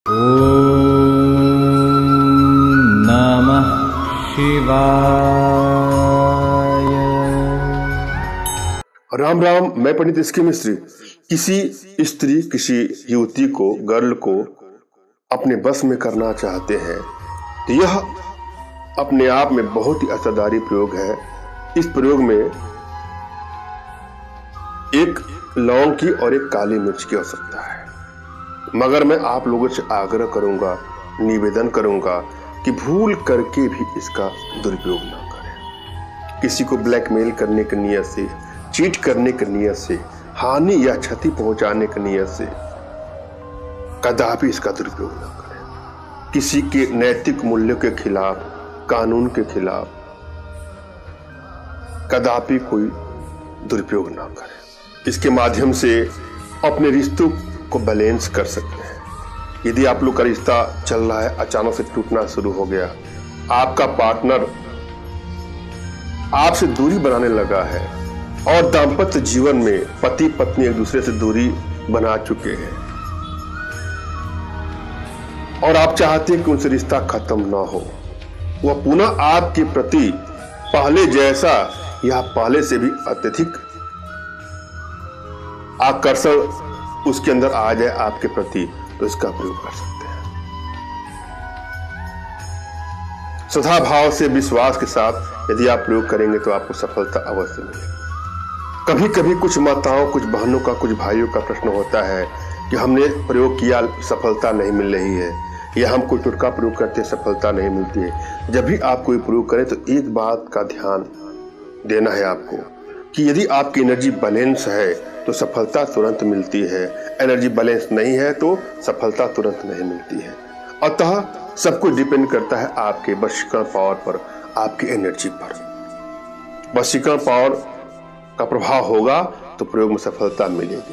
ओम नमः शिवाय। राम राम। मैं पंडित इसके मिस्त्री। किसी स्त्री किसी युवती को गर्ल को अपने बस में करना चाहते हैं तो यह अपने आप में बहुत ही असरदारी प्रयोग है। इस प्रयोग में एक लौंग की और एक काली मिर्च की आवश्यकता है, मगर मैं आप लोगों से आग्रह करूंगा, निवेदन करूंगा कि भूल करके भी इसका दुरुपयोग ना करें। किसी को ब्लैकमेल करने की नियत से, चीट करने की नियत से, हानि या क्षति पहुंचाने की नियत से कदापि इसका दुरुपयोग ना करें। किसी के नैतिक मूल्यों के खिलाफ, कानून के खिलाफ कदापि कोई दुरुपयोग ना करें। इसके माध्यम से अपने रिश्तों को बैलेंस कर सकते हैं। यदि आप लोग का रिश्ता चल रहा है, अचानक से टूटना शुरू हो गया, आपका पार्टनर आपसे दूरी बनाने लगा है और दाम्पत्य जीवन में पति पत्नी एक दूसरे से दूरी बना चुके हैं और आप चाहते हैं कि उनसे रिश्ता खत्म ना हो, वह पुनः आपके प्रति पहले जैसा या पहले से भी अत्यधिक आकर्षण उसके अंदर आ जाए आपके प्रति, तो इसका प्रयोग कर सकते हैं। श्रद्धा भाव से, विश्वास के साथ यदि आप प्रयोग करेंगे तो आपको सफलता अवश्य मिलेगी। कभी कभी कुछ माताओं, कुछ बहनों का, कुछ भाइयों का प्रश्न होता है कि हमने प्रयोग किया, सफलता नहीं मिल रही है, या हम कोई टुटका प्रयोग करते सफलता नहीं मिलती है। जब भी आप कोई प्रयोग करें तो एक बात का ध्यान देना है आपको कि यदि आपकी एनर्जी बैलेंस है तो सफलता तुरंत मिलती है, एनर्जी बैलेंस नहीं है तो सफलता तुरंत नहीं मिलती है। अतः सब कुछ डिपेंड करता है आपके वशीकरण पावर पर, आपकी एनर्जी पर। वशीकरण पावर का प्रभाव होगा तो प्रयोग में सफलता मिलेगी।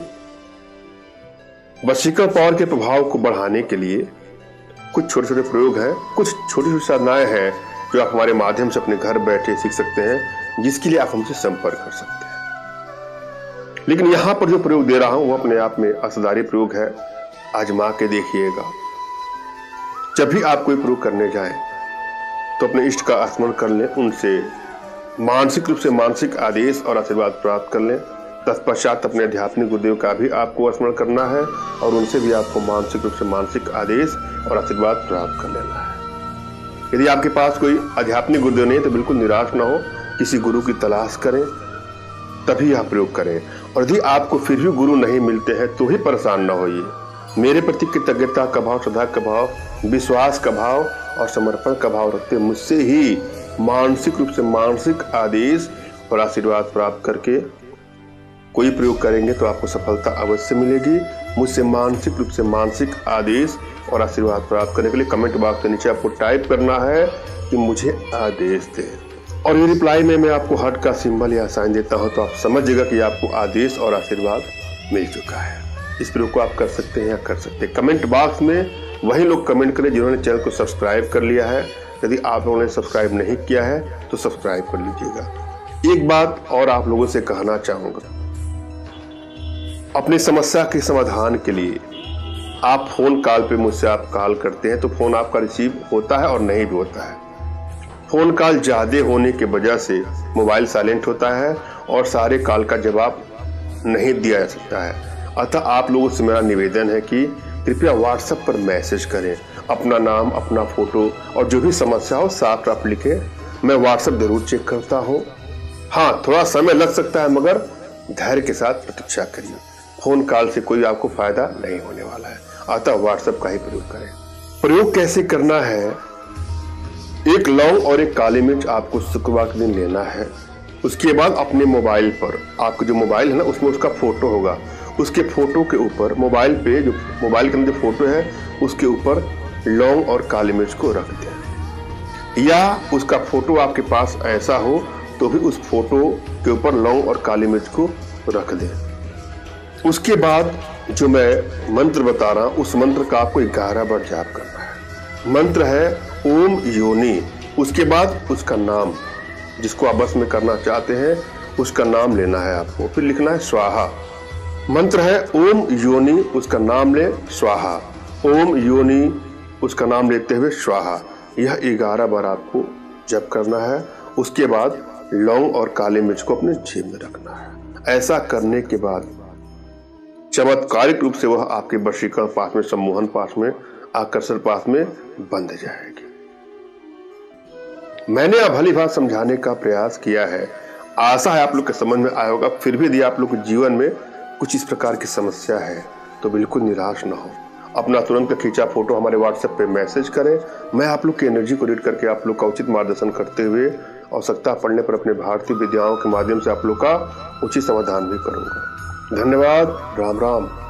वशीकरण पावर के प्रभाव को बढ़ाने के लिए कुछ छोटे छोटे प्रयोग हैं, कुछ छोटी छोटी साधनाएं हैं जो आप हमारे माध्यम से अपने घर बैठे सीख सकते हैं, जिसके लिए आप हमसे संपर्क कर सकते हैं। लेकिन यहां पर जो प्रयोग दे रहा हूं वो अपने आप में असरदारी प्रयोग है, आजमा के देखिएगा। जब भी आप कोई प्रयोग करने जाएं तो अपने इष्ट का स्मरण कर लें, उनसे मानसिक रूप से मानसिक आदेश और आशीर्वाद प्राप्त कर लें। तत्पश्चात अपने आध्यात्मिक गुरुदेव का भी आपको स्मरण करना है और उनसे भी आपको मानसिक रूप से मानसिक आदेश और आशीर्वाद प्राप्त कर लेना है। यदि आपके पास कोई आध्यात्मिक गुरुदेव नहीं तो बिल्कुल निराश ना हो, किसी गुरु की तलाश करें, तभी आप प्रयोग करें। और यदि आपको फिर भी गुरु नहीं मिलते हैं तो ही परेशान ना होइए। मेरे प्रति कृतज्ञता का भाव, श्रद्धा का भाव, विश्वास का भाव और समर्पण का भाव रखते मुझसे ही मानसिक रूप से मानसिक आदेश और आशीर्वाद प्राप्त करके कोई प्रयोग करेंगे तो आपको सफलता अवश्य मिलेगी। मुझसे मानसिक रूप से मानसिक आदेश और आशीर्वाद प्राप्त करने के लिए कमेंट बॉक्स के नीचे आपको टाइप करना है कि मुझे आदेश दे, और ये रिप्लाई में मैं आपको हार्ट का सिंबल या साइन देता हूं तो आप समझिएगा कि आपको आदेश और आशीर्वाद मिल चुका है। इस प्रयोग को आप कर सकते हैं या कर सकते हैं। कमेंट बॉक्स में वही लोग कमेंट करें जिन्होंने चैनल को सब्सक्राइब कर लिया है। यदि आप लोगों ने सब्सक्राइब नहीं किया है तो सब्सक्राइब कर लीजिएगा। एक बात और आप लोगों से कहना चाहूंगा, अपनी समस्या के समाधान के लिए आप फोन कॉल पे मुझसे आप कॉल करते हैं तो फोन आपका रिसीव होता है और नहीं भी होता है। फोन कॉल ज्यादा होने की वजह से मोबाइल साइलेंट होता है और सारे कॉल का जवाब नहीं दिया जा सकता है। अतः आप लोगों से मेरा निवेदन है कि कृपया व्हाट्सएप पर मैसेज करें, अपना नाम, अपना फोटो और जो भी समस्या हो साफ साफ लिखें। मैं व्हाट्सएप जरूर चेक करता हूँ। हाँ, थोड़ा समय लग सकता है मगर धैर्य के साथ प्रतीक्षा करिए। फोन कॉल से कोई आपको फायदा नहीं होने वाला है, अतः व्हाट्सएप का ही प्रयोग करें। प्रयोग कैसे करना है? एक लौंग और एक काली मिर्च आपको शुक्रवार के दिन लेना है। उसके बाद अपने मोबाइल पर, आपका जो मोबाइल है ना उसमें उसका फोटो होगा, उसके फोटो के ऊपर मोबाइल पे जो मोबाइल के अंदर फोटो है उसके ऊपर लौंग और काली मिर्च को रख दें। या उसका फोटो आपके पास ऐसा हो तो भी उस फोटो के ऊपर लौंग और काली मिर्च को रख दें। उसके बाद जो मैं मंत्र बता रहा हूं उस मंत्र का आपको 11 बार जाप करना है। मंत्र है ओम योनि। उसके बाद उसका नाम, जिसको आप बस में करना चाहते हैं उसका नाम लेना है आपको, फिर लिखना है स्वाहा। मंत्र है ओम योनि, उसका नाम ले स्वाहा। ओम योनि उसका नाम लेते हुए स्वाहा, यह 11 बार आपको जप करना है। उसके बाद लौंग और काली मिर्च को अपने जेब में रखना है। ऐसा करने के बाद चमत्कारिक रूप से वह आपके वशीकरण पाठ में, सम्मोहन पाठ में, आकर्षण पाठ में बंध जाएगी। मैंने अब भली बात समझाने का प्रयास किया है, आशा है आप लोग के समझ में आया होगा। फिर भी यदि आप लोग के जीवन में कुछ इस प्रकार की समस्या है तो बिल्कुल निराश ना हो। अपना तुरंत खींचा फोटो हमारे व्हाट्सएप पे मैसेज करें। मैं आप लोग की एनर्जी को रीड करके आप लोग का उचित मार्गदर्शन करते हुए आवश्यकता पड़ने पर अपने भारतीय विद्याओं के माध्यम से आप लोग का उचित समाधान भी करूंगा। धन्यवाद। राम राम।